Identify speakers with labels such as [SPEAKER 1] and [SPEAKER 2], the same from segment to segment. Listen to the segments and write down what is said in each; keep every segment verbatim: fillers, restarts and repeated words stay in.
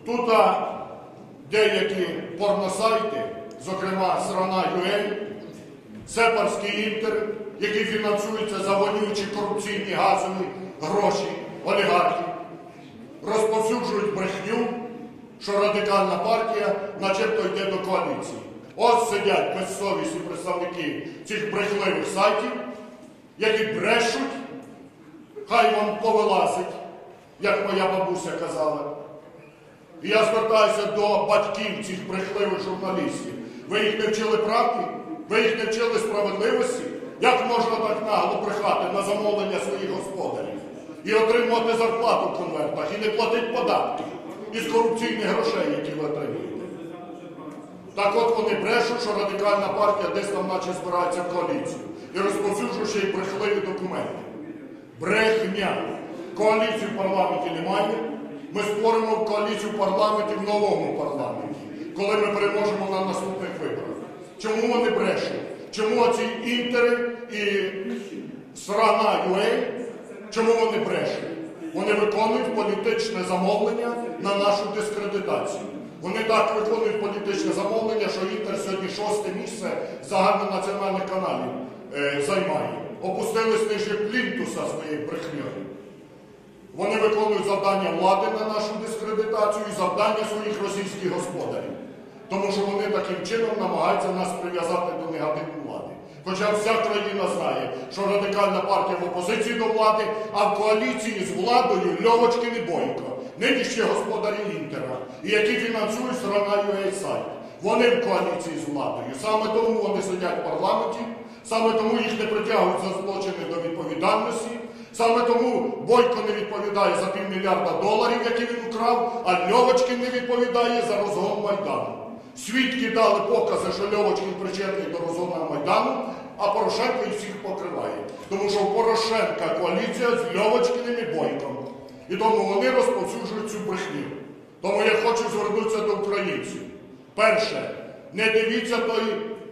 [SPEAKER 1] Тут а, деякі порносайти, зокрема Страна.ua, Сепарський Інтер, який фінансується за вонючі корупційні газові гроші олігархів, розповсюджують брехню, що Радикальна партія начебто йде до коаліції. Ось сидять безсовісні представники цих брехливих сайтів, які брешуть, хай вам повилазить, як моя бабуся казала. І я звертаюся до батьків цих брехливих журналістів. Ви їх не вчили правді? Ви їх не вчили справедливості? Як можна так нагло брехати на замовлення своїх господарів? І отримувати зарплату в конвертах, і не платити податки із корупційних грошей, які ви отримуєте. Так от вони брешуть, що Радикальна партія десь там наче збирається в коаліцію. І розповсюджує ще й брехливі документи. Брехня. Коаліції в парламенті немає. Ми створимо коаліцію в парламенті в новому парламенті, коли ми переможемо на наступних виборах. Чому вони брешуть? Чому оці інтери і Страна.ua, чому вони брешуть? Вони виконують політичне замовлення на нашу дискредитацію. Вони так виконують політичне замовлення, що Інтер сьогодні шосте місце загальнонаціональних каналів е, займає. Опустились нижче плінтуса своєю брехньою. Вони виконують завдання влади на нашу дискредитацію і завдання своїх російських господарів. Тому що вони таким чином намагаються нас прив'язати до негативної влади. Хоча вся країна знає, що Радикальна партія в опозиції до влади, а в коаліції з владою Льовочкін і Бойко, нинішні господарі Інтера, і які фінансують Страна.ua сайт. Вони в коаліції з владою. Саме тому вони сидять в парламенті, саме тому їх не притягують за злочини до відповідальності, саме тому Бойко не відповідає за півмільярда доларів, які він украв, а Льовочкін не відповідає за розгон Майдану. Свідки дали покази, що Льовочкін причетний до розгону Майдану, а Порошенко їх всіх покриває. Тому що у Порошенка коаліція з Льовочкіним і Бойком. І тому вони розповсюджують цю брехню. Тому я хочу звернутися до українців. Перше, не дивіться той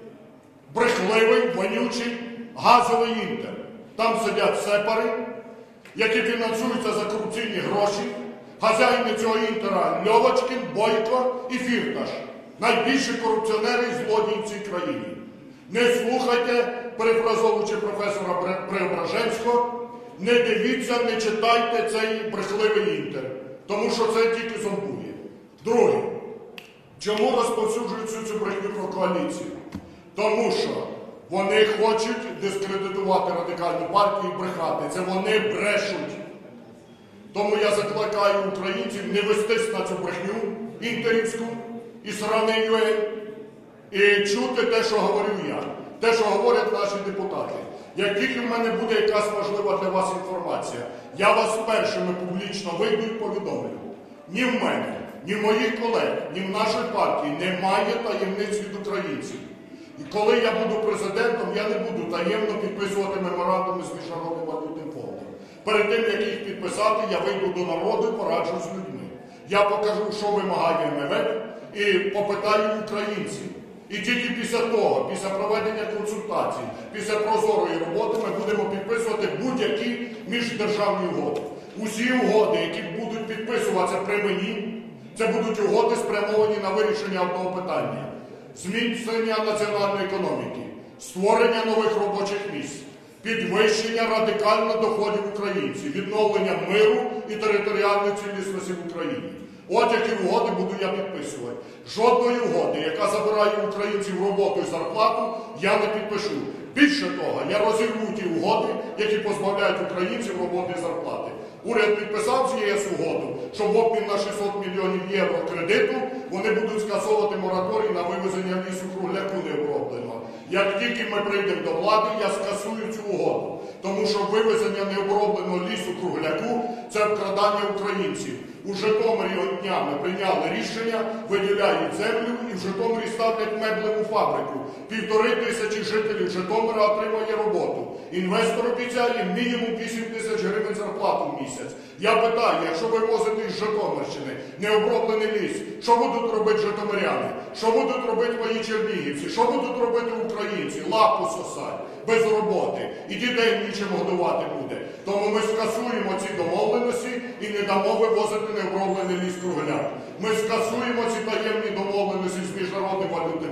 [SPEAKER 1] брехливий, вонючий газовий Інтер. Там сидять сепари, які фінансуються за корупційні гроші. Хазяїни цього Інтера – Льовочкін, Бойко і Фірташ. Найбільші корупціонери і злодії в цій країні. Не слухайте, перефразовуючи професора Преображенського, не дивіться, не читайте цей брехливий Інтер, тому що це тільки зомбує. Друге, чому розповсюджують цю, цю брехню про коаліцію? Тому що вони хочуть дискредитувати Радикальну партію і брехати. Це вони брешуть. Тому я закликаю українців не вестись на цю брехню інтерівську і Страна.ua і чути те, що говорю я, те, що говорять наші депутати. Як тільки в мене буде якась важлива для вас інформація, я вас першими публічно вийду і повідомлю. Ні в мене, ні в моїх колег, ні в нашій партії немає таємниць від українців. І коли я буду президентом, я не буду таємно підписувати меморандуми з Міжнародним валютним фондом. Перед тим, як їх підписати, я вийду до народу і пораджу з людьми. Я покажу, що вимагає ем ве еф, і попитаю українців. І тільки після того, після проведення консультацій, після прозорої роботи ми будемо підписувати будь-які міждержавні угоди. Усі угоди, які будуть підписуватися при мені, це будуть угоди, спрямовані на вирішення одного питання. Зміцнення національної економіки, створення нових робочих місць, підвищення радикально доходів українців, відновлення миру і територіальної цілісності в Україні. От які угоди буду я підписувати. Жодної угоди, яка забирає українців роботу і зарплату, я не підпишу. Більше того, я розірву ті угоди, які позбавляють українців роботи і зарплати. Уряд підписав з ЄС угоду, що в обмін на шістсот мільйонів євро кредиту вони будуть скасовувати мораторій на вивезення лісу-кругляку необробленого. Як тільки ми прийдемо до влади, я скасую цю угоду. Тому що вивезення необробленого лісу-кругляку – це вкрадання українців. У Житомирі днями прийняли рішення, виділяють землю і в Житомирі ставлять меблеву фабрику. Півтори тисячі жителів Житомира отримає роботу. Інвестор обіцяє мінімум вісім тисяч гривень зарплату в місяць. Я питаю, якщо ви возите із Житомирщини необроблений ліс, що будуть робити житомиряни? Що будуть робити мої чернігівці? Що будуть робити українці? Лапу сосать, без роботи. І дітей нічим годувати буде. Тому ми скасуємо ці домовленості і не дамо вивозити необроблений ліс-кругляк. Ми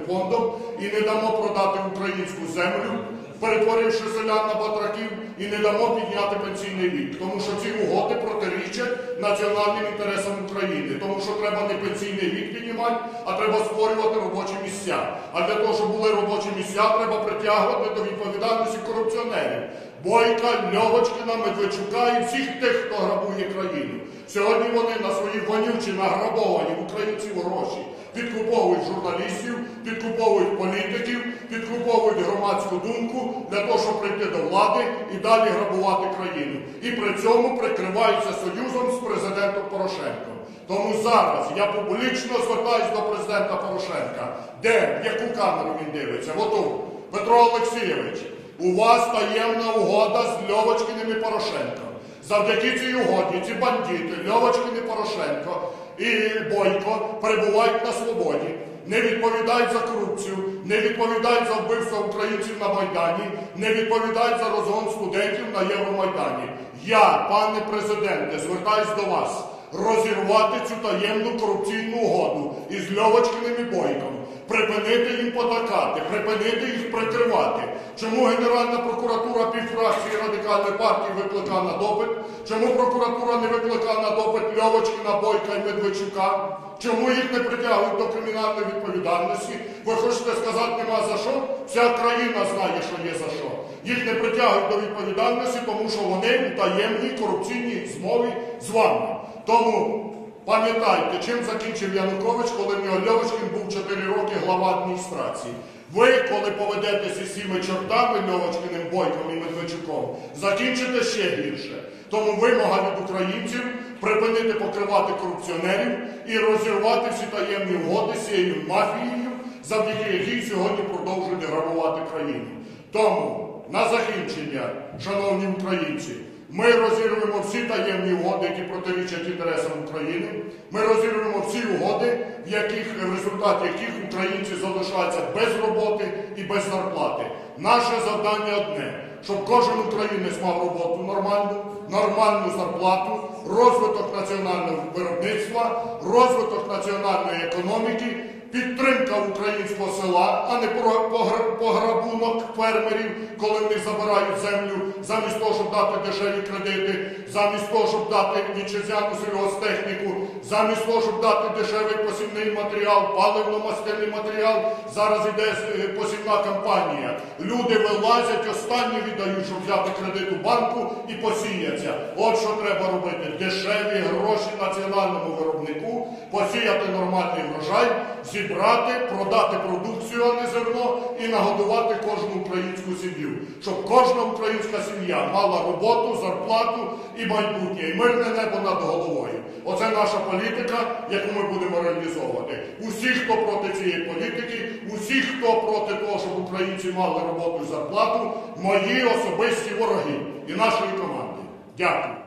[SPEAKER 1] фондом і не дамо продати українську землю, перетворивши селян на батраків, і не дамо підняти пенсійний вік. Тому що ці угоди протирічать національним інтересам України. Тому що треба не пенсійний вік піднімати, а треба створювати робочі місця. А для того, щоб були робочі місця, треба притягувати до відповідальності корупціонерів. Бойка, Льовочкіна, Медведчука і всіх тих, хто грабує країну. Сьогодні вони на свої вонючі, награбовані в українців гроші підкуповують журналістів, підкуповують політиків, підкуповують громадську думку для того, щоб прийти до влади і далі грабувати країну. І при цьому прикриваються союзом з президентом Порошенком. Тому зараз я публічно звертаюся до президента Порошенка. Де, в яку камеру він дивиться? Оту. Петро Олексійович, у вас таємна угода з Льовочкіним і Порошенком. Завдяки цій угоді ці бандити, Льовочкін і Порошенко і Бойко перебувають на свободі, не відповідають за корупцію, не відповідають за вбивство українців на Майдані, не відповідають за розгон студентів на Євромайдані. Я, пане президенте, звертаюсь до вас розірвати цю таємну корупційну угоду із Льовочкіним і Бойком, припинити їм потакати, припинити їх прикривати. Чому Генеральна прокуратура півфракції Радикальної партії викликає на допит? Чому прокуратура не викликає на допит Льовочкіна, Бойка і Медведчука? Чому їх не притягують до кримінальної відповідальності? Ви хочете сказати, нема за що? Вся країна знає, що є за що. Їх не притягують до відповідальності, тому що вони у таємній корупційній змові з вами. Тому пам'ятайте, чим закінчив Янукович, коли в нього Льовочкін був чотири роки глава адміністрації. Ви, коли поведетеся із цими чортами, Льовочкіним, Бойком і Медведчуком, закінчите ще гірше. Тому вимога від українців припинити покривати корупціонерів і розірвати всі таємні угоди з цією мафією, завдяки якій сьогодні продовжують грабувати країну. Тому, на закінчення, шановні українці, ми розірвемо всі таємні угоди, які протирічать інтересам України. Ми розірвемо всі угоди, в яких, в результаті яких українці залишаються без роботи і без зарплати. Наше завдання одне – щоб кожен українець мав роботу нормальну, нормальну зарплату, розвиток національного виробництва, розвиток національної економіки, підтримка українського села, а не пограбунок фермерів, коли в них забирають землю, замість того, щоб дати дешеві кредити, замість того, щоб дати вітчизняну сільгосптехніку, замість того, щоб дати дешевий посівний матеріал, паливно-мастильний матеріал. Зараз іде посівна кампанія. Люди вилазять, останні віддають, щоб взяти кредит у банку і посіяться. От що треба робити. Дешеві гроші національному виробнику, посіяти нормальний врожай, зібрати, продати продукцію, а не зерно, і нагодувати кожну українську сім'ю. Щоб кожна українська сім'я мала роботу, зарплату і майбутнє, і мирне небо над головою. Оце наша політика, яку ми будемо реалізовувати. Усі, хто проти цієї політики, усі, хто проти того, щоб українці мали роботу і зарплату, мої особисті вороги і нашої команди. Дякую.